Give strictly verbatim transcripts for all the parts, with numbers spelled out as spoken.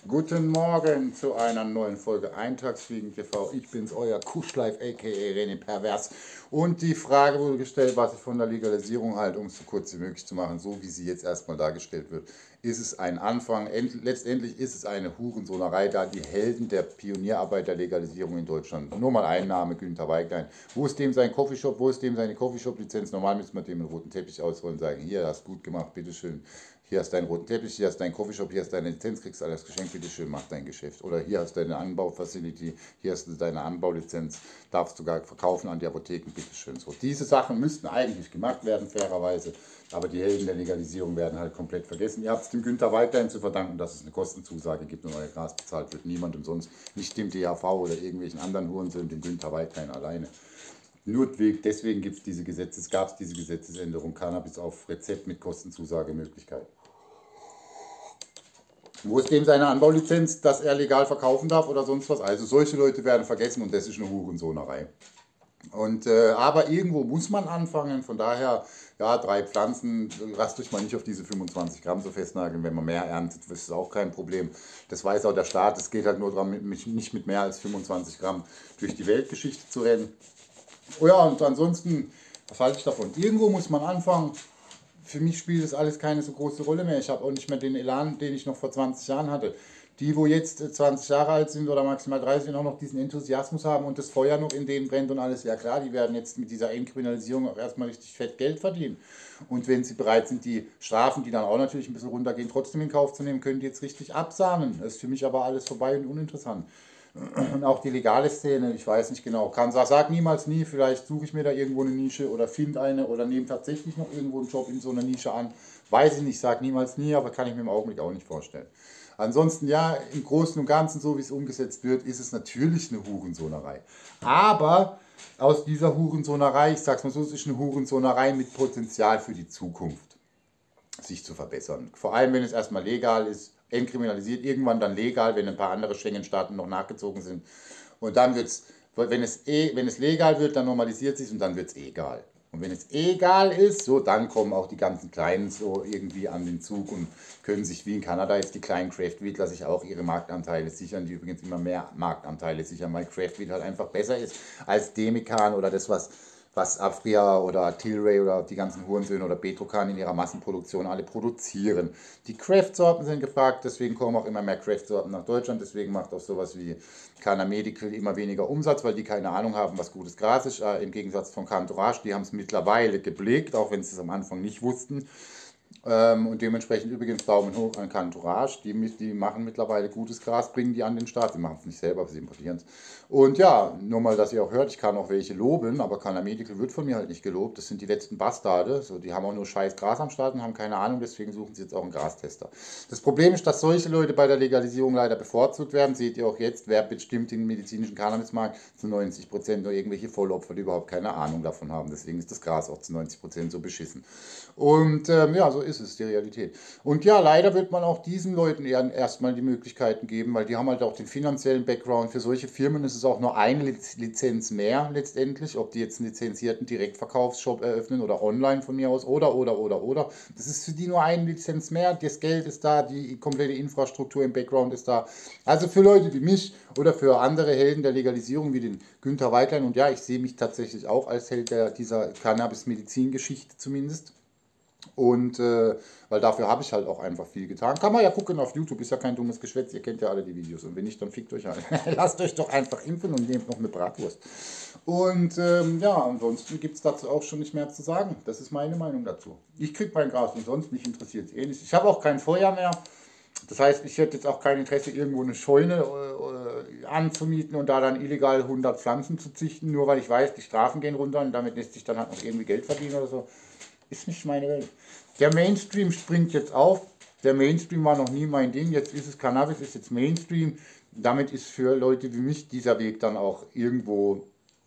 Guten Morgen zu einer neuen Folge Eintagsfliegen T V. Ich bin's, euer Kuschleif, aka René Pervers. Und die Frage wurde gestellt, was ich von der Legalisierung halte, um es so kurz wie möglich zu machen, so wie sie jetzt erstmal dargestellt wird. Ist es ein Anfang? End letztendlich ist es eine Hurensohnerei, da die Helden der Pionierarbeit der Legalisierung in Deutschland, nur mal ein Name, Günther Weiglein, wo ist dem sein Coffeeshop, wo ist dem seine Coffeeshop-Lizenz? Normal müssen wir dem einen roten Teppich ausrollen und sagen, hier, hast gut gemacht, bitteschön. Hier hast du deinen roten Teppich, hier hast du deinen Coffeeshop, hier hast du deine Lizenz, kriegst du alles Geschenk, bitteschön, mach dein Geschäft. Oder hier hast du deine Anbaufacility, hier hast du deine Anbaulizenz, darfst du gar verkaufen an die Apotheken, bitteschön. So, diese Sachen müssten eigentlich gemacht werden, fairerweise, aber die Helden der Legalisierung werden halt komplett vergessen. Ihr habt es dem Günther weiterhin zu verdanken, dass es eine Kostenzusage gibt und euer Gras bezahlt wird. Niemand umsonst, nicht dem D A V oder irgendwelchen anderen Hurensöhnen, dem Günther Weiglein alleine. Nur deswegen gibt es diese Gesetzes, gab es diese Gesetzesänderung, Cannabis auf Rezept mit Kostenzusagemöglichkeit. Wo ist dem seine Anbaulizenz, dass er legal verkaufen darf oder sonst was? Also solche Leute werden vergessen und das ist eine Hurensohnerei. Und, äh, aber irgendwo muss man anfangen, von daher, ja, drei Pflanzen, lasst euch mal nicht auf diese fünfundzwanzig Gramm so festnageln, wenn man mehr erntet, das ist auch kein Problem. Das weiß auch der Staat, es geht halt nur darum, mit, nicht mit mehr als fünfundzwanzig Gramm durch die Weltgeschichte zu rennen. Oh ja, und ansonsten, was halte ich davon? Irgendwo muss man anfangen. Für mich spielt das alles keine so große Rolle mehr. Ich habe auch nicht mehr den Elan, den ich noch vor zwanzig Jahren hatte. Die, wo jetzt zwanzig Jahre alt sind oder maximal dreißig und auch noch diesen Enthusiasmus haben und das Feuer noch in denen brennt und alles, ja klar, die werden jetzt mit dieser Entkriminalisierung auch erstmal richtig fett Geld verdienen. Und wenn sie bereit sind, die Strafen, die dann auch natürlich ein bisschen runtergehen, trotzdem in Kauf zu nehmen, können die jetzt richtig absahnen. Das ist für mich aber alles vorbei und uninteressant. Und auch die legale Szene, ich weiß nicht genau, kann sag niemals nie, vielleicht suche ich mir da irgendwo eine Nische oder finde eine oder nehme tatsächlich noch irgendwo einen Job in so einer Nische an. Weiß ich nicht, sag niemals nie, aber kann ich mir im Augenblick auch nicht vorstellen. Ansonsten ja, im Großen und Ganzen, so wie es umgesetzt wird, ist es natürlich eine Hurensohnerei. Aber aus dieser Hurensohnerei, ich sag's mal so, es ist eine Hurensohnerei mit Potenzial für die Zukunft, sich zu verbessern. Vor allem, wenn es erstmal legal ist, entkriminalisiert, irgendwann dann legal, wenn ein paar andere Schengen-Staaten noch nachgezogen sind. Und dann wird es, wenn es, wenn es legal wird, dann normalisiert sich und dann wird es egal. Und wenn es egal ist, so dann kommen auch die ganzen Kleinen so irgendwie an den Zug und können sich wie in Kanada jetzt die kleinen Craft-Weedler sich auch ihre Marktanteile sichern, die übrigens immer mehr Marktanteile sichern, weil Craft-Weed halt einfach besser ist als Demikan oder das, was was Afria oder Tilray oder die ganzen Hurensöhne oder Betrokan in ihrer Massenproduktion alle produzieren. Die Craft-Sorten sind gefragt, deswegen kommen auch immer mehr Craft-Sorten nach Deutschland, deswegen macht auch sowas wie Canna Medical immer weniger Umsatz, weil die keine Ahnung haben, was gutes Gras ist, äh, im Gegensatz von Cantourage, die haben es mittlerweile geblickt, auch wenn sie es am Anfang nicht wussten. Ähm, und dementsprechend übrigens Daumen hoch an Cantourage, die, die machen mittlerweile gutes Gras, bringen die an den Start, die machen es nicht selber, aber sie importieren es. Und ja, nur mal, dass ihr auch hört, ich kann auch welche loben, aber Canna Medical wird von mir halt nicht gelobt, das sind die letzten Bastarde, so, die haben auch nur scheiß Gras am Start und haben keine Ahnung, deswegen suchen sie jetzt auch einen Grastester. Das Problem ist, dass solche Leute bei der Legalisierung leider bevorzugt werden, seht ihr auch jetzt, wer bestimmt den medizinischen Cannabismarkt, zu neunzig Prozent nur irgendwelche Vollopfer, die überhaupt keine Ahnung davon haben, deswegen ist das Gras auch zu neunzig Prozent so beschissen. Und ähm, ja, so ist es, die Realität. Und ja, leider wird man auch diesen Leuten erstmal die Möglichkeiten geben, weil die haben halt auch den finanziellen Background. Für solche Firmen ist es auch nur eine Lizenz mehr letztendlich, ob die jetzt einen lizenzierten Direktverkaufsshop eröffnen oder online von mir aus oder, oder, oder, oder. Das ist für die nur eine Lizenz mehr, das Geld ist da, die komplette Infrastruktur im Background ist da. Also für Leute wie mich oder für andere Helden der Legalisierung wie den Günther Weiglein, und ja, ich sehe mich tatsächlich auch als Held der, dieser Cannabis-Medizin-Geschichte zumindest. Und äh, weil dafür habe ich halt auch einfach viel getan. Kann man ja gucken auf YouTube, ist ja kein dummes Geschwätz, ihr kennt ja alle die Videos. Und wenn nicht, dann fickt euch alle. Lasst euch doch einfach impfen und nehmt noch eine Bratwurst. Und ähm, ja, ansonsten gibt es dazu auch schon nicht mehr zu sagen. Das ist meine Meinung dazu. Ich kriege mein Gras umsonst, mich interessiert es eh nicht. Ich habe auch kein Feuer mehr. Das heißt, ich hätte jetzt auch kein Interesse, irgendwo eine Scheune äh, anzumieten und da dann illegal hundert Pflanzen zu züchten, nur weil ich weiß, die Strafen gehen runter und damit lässt sich dann halt noch irgendwie Geld verdienen oder so. Ist nicht meine Welt. Der Mainstream springt jetzt auf. Der Mainstream war noch nie mein Ding. Jetzt ist es Cannabis, ist jetzt Mainstream. Damit ist für Leute wie mich dieser Weg dann auch irgendwo.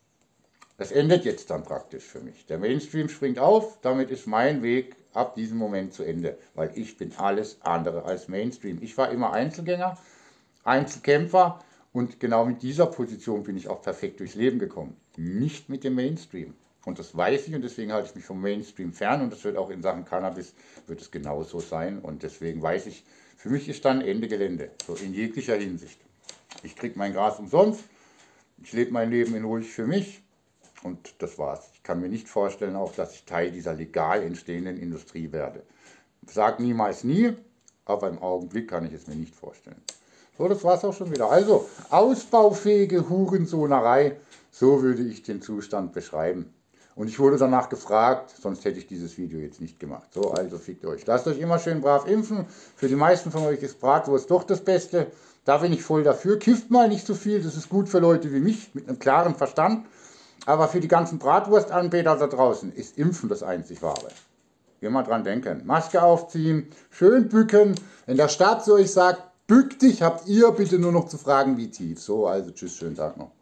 Das endet jetzt dann praktisch für mich. Der Mainstream springt auf. Damit ist mein Weg ab diesem Moment zu Ende. Weil ich bin alles andere als Mainstream. Ich war immer Einzelgänger, Einzelkämpfer. Und genau mit dieser Position bin ich auch perfekt durchs Leben gekommen. Nicht mit dem Mainstream. Und das weiß ich und deswegen halte ich mich vom Mainstream fern und das wird auch in Sachen Cannabis wird es genauso sein und deswegen weiß ich, Für mich ist dann Ende Gelände, so in jeglicher Hinsicht. Ich kriege mein Gras umsonst, ich lebe mein Leben in ruhig für mich und das war's. Ich kann mir nicht vorstellen, auch dass ich Teil dieser legal entstehenden Industrie werde. Ich sage niemals nie, aber im Augenblick kann ich es mir nicht vorstellen. So, das war's auch schon wieder. Also, ausbaufähige Hurensohnerei, so würde ich den Zustand beschreiben. Und ich wurde danach gefragt, sonst hätte ich dieses Video jetzt nicht gemacht. So, also fickt euch. Lasst euch immer schön brav impfen. Für die meisten von euch ist Bratwurst doch das Beste. Da bin ich voll dafür. Kifft mal nicht so viel, das ist gut für Leute wie mich, mit einem klaren Verstand. Aber für die ganzen Bratwurstanbeter da draußen ist Impfen das einzig Wahre. Immer dran denken. Maske aufziehen, schön bücken. Wenn der Staat zu euch sagt, bück dich, habt ihr bitte nur noch zu fragen, wie tief. So, also tschüss, schönen Tag noch.